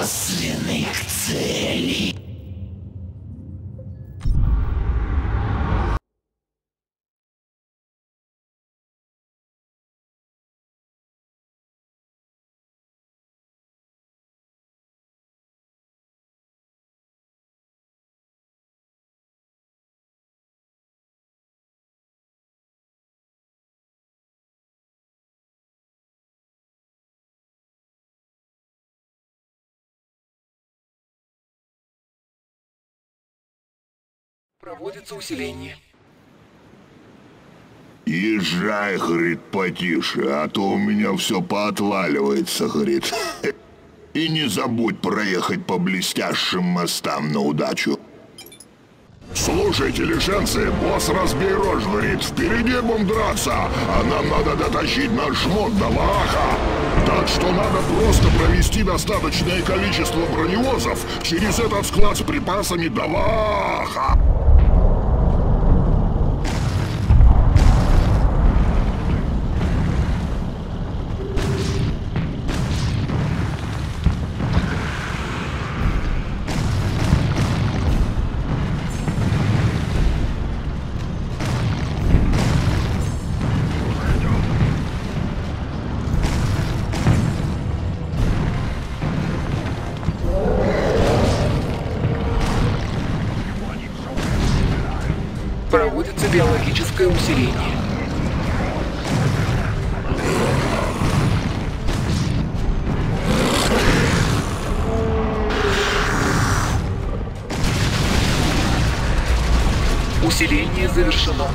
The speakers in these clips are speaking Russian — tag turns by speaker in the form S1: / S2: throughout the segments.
S1: косвенных целей.
S2: Проводится усиление.
S3: Езжай, говорит, потише, а то у меня все поотваливается, говорит. И не забудь проехать по блестящим мостам на удачу. Слушайте, лишенцы, босс разбей рожь, говорит, впереди будем драться, а нам надо дотащить наш шмот до Вааха. Так что надо просто провести достаточное количество броневозов через этот склад с припасами до Вааха.
S2: Проводится биологическое усиление. Усиление завершено.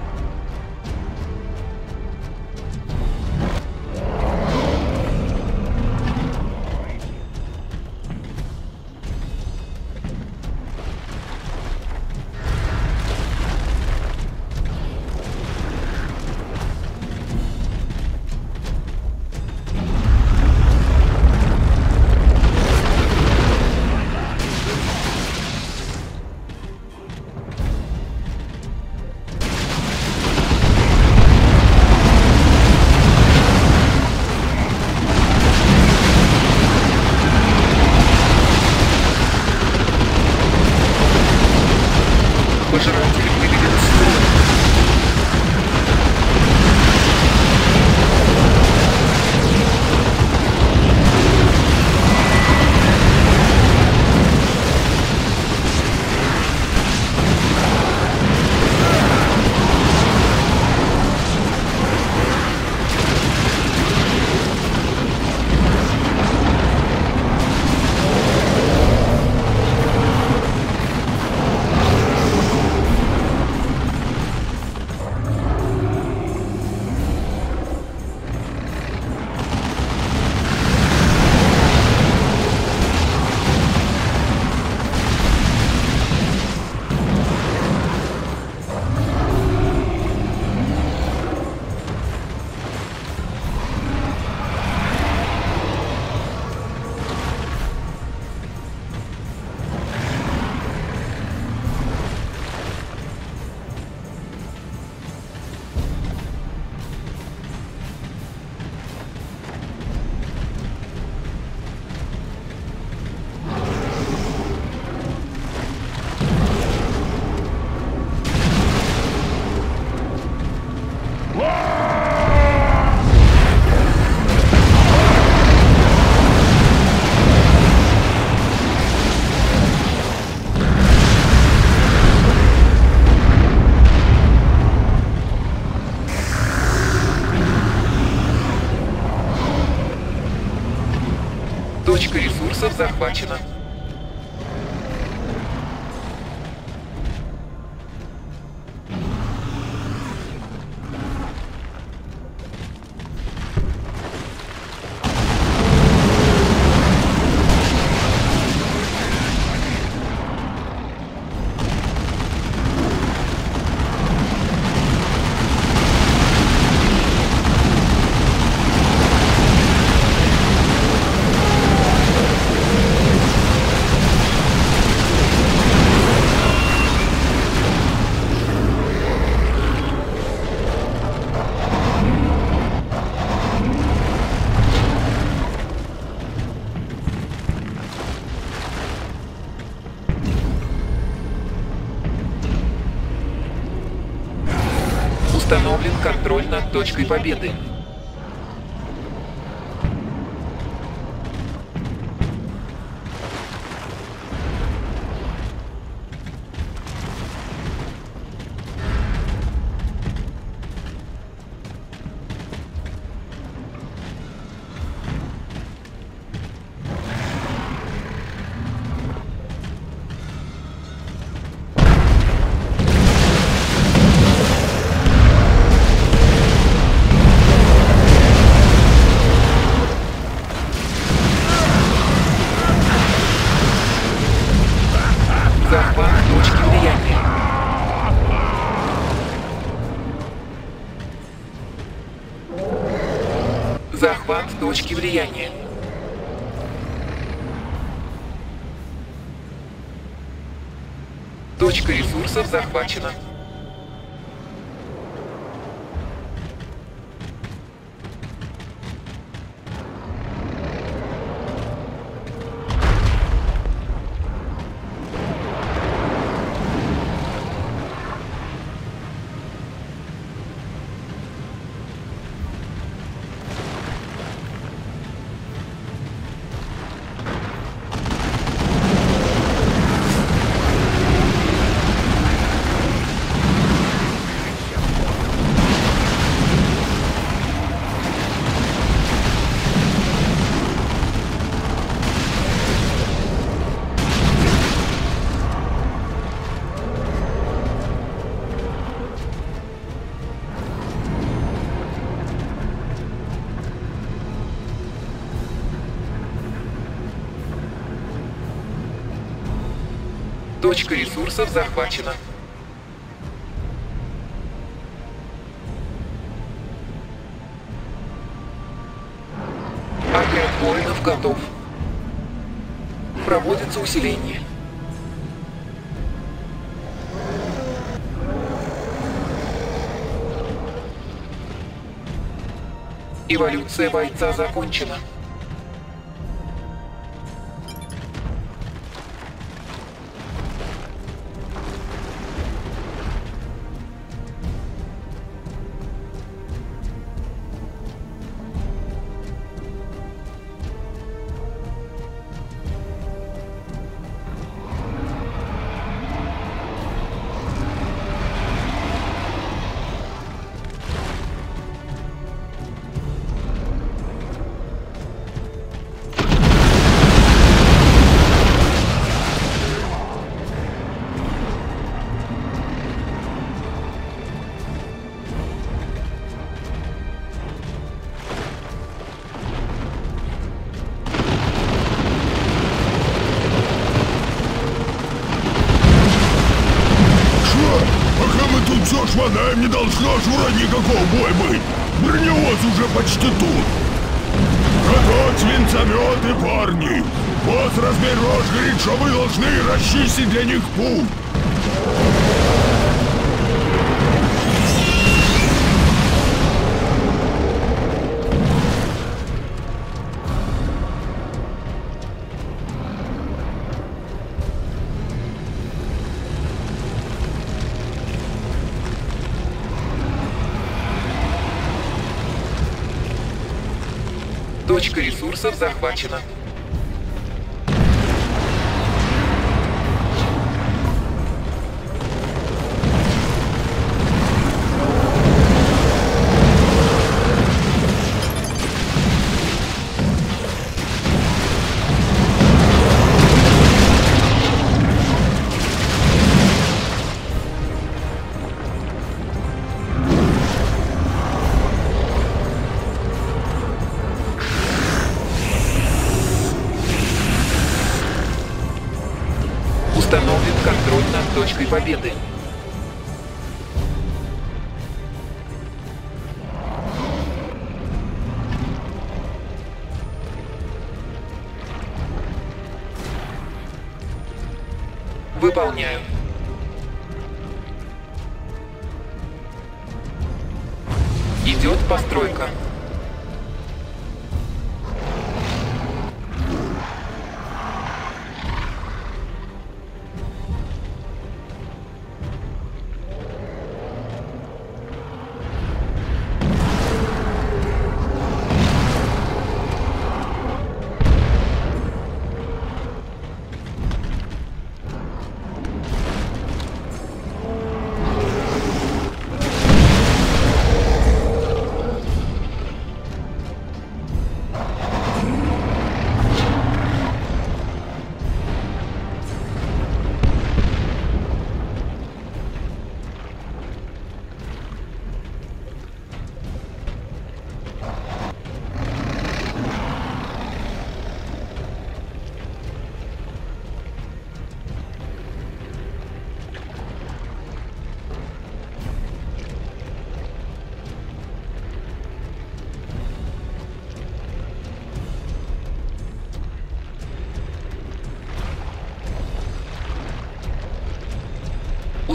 S2: Пожиратели выведены из строя. Точка ресурсов захвачена. Установлен контроль над точкой победы. Захват точки влияния. Захват точки влияния. Точка ресурсов захвачена. Точка ресурсов захвачена. Отряд воинов готов. Проводится усиление. Эволюция бойца закончена.
S3: Все шванаем, не должно ж вроде никакого боя быть. Броневоз уже почти тут. Готовь свинцометы, парни. Босс размер рож говорит, что вы должны расчистить для них путь.
S2: Точка ресурсов захвачена. Установлен контроль над точкой победы. Выполняю. Идет постройка.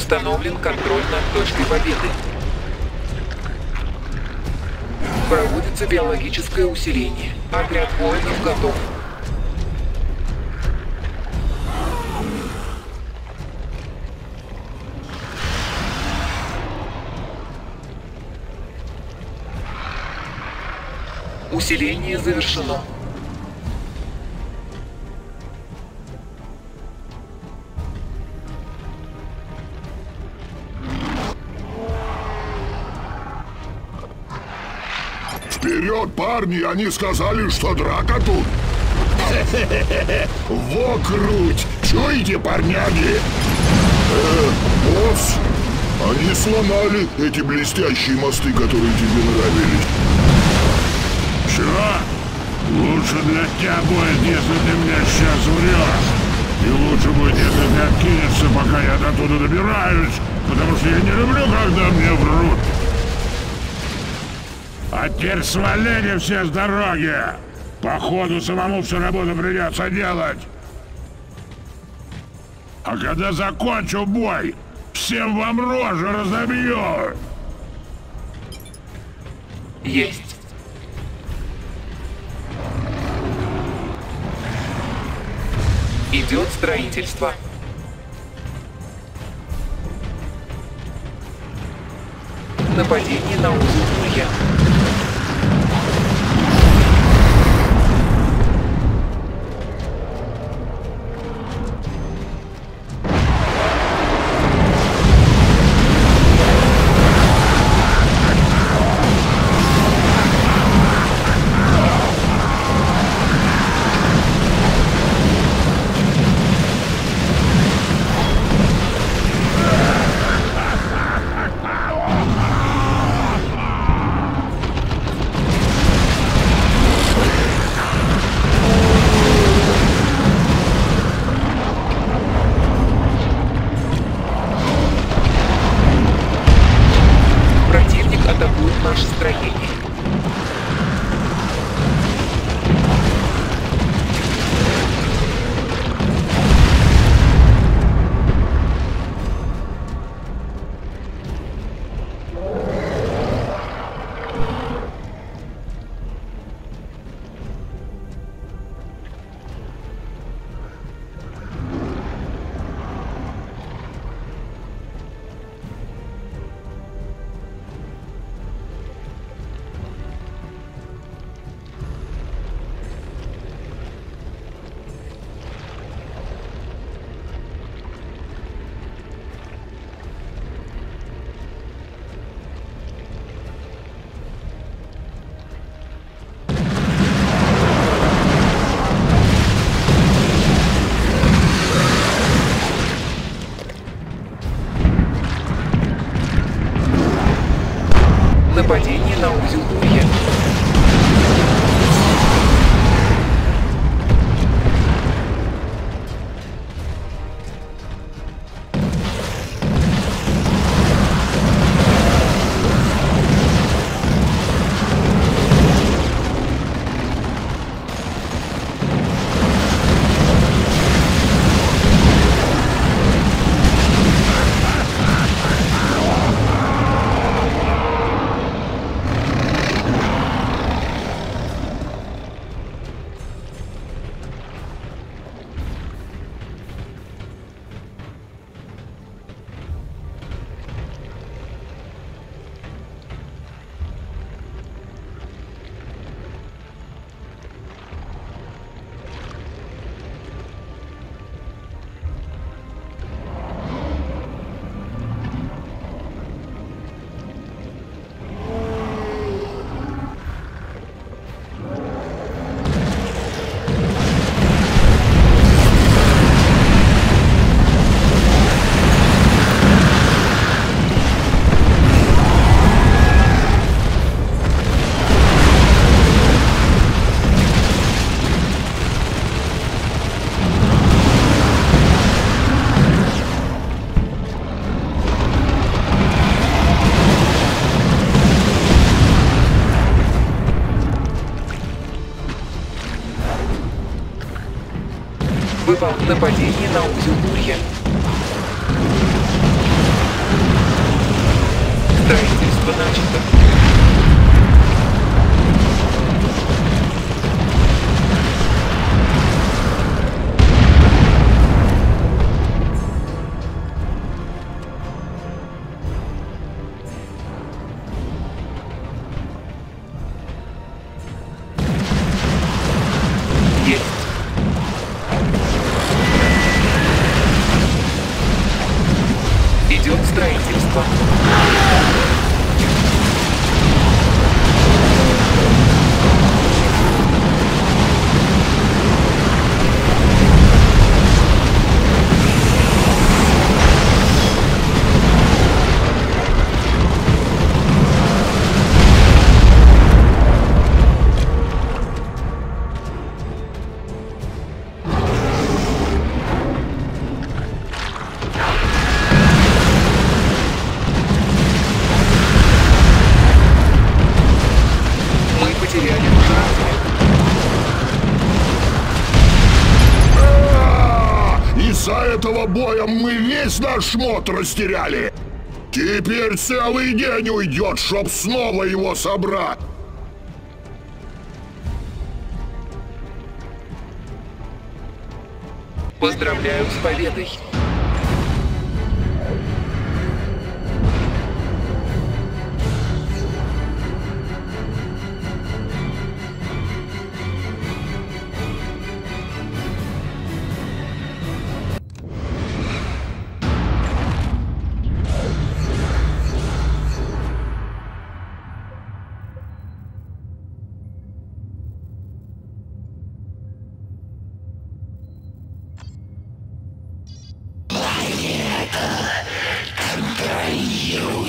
S2: Установлен контроль над точкой победы. Проводится биологическое усиление. Отряд воинов готов. Усиление завершено.
S3: Вперед, парни! Они сказали, что драка тут! Во круть! Чуете, парняги? Босс! Они сломали эти блестящие мосты, которые тебе нравились.
S4: Чё? Лучше для тебя будет, если ты меня сейчас врешь. И лучше будет, если ты откинешься, пока я до туда добираюсь, потому что я не люблю, когда мне врут. А теперь свалите все с дороги! Походу, самому всю работу придется делать. А когда закончу бой, всем вам рожи разобью!
S2: Есть. Идет строительство. Нападение на узел Улья. Наше строение. Нападение на узел Улья. Выпал нападение на узел Улья. Строительство начато. Есть. Идет строительство. Мы потеряли пожирателя.
S3: Из-за этого боя мы весь наш шмот растеряли. Теперь целый день уйдет, чтоб снова его собрать.
S2: Поздравляю с победой.
S1: Контролируй.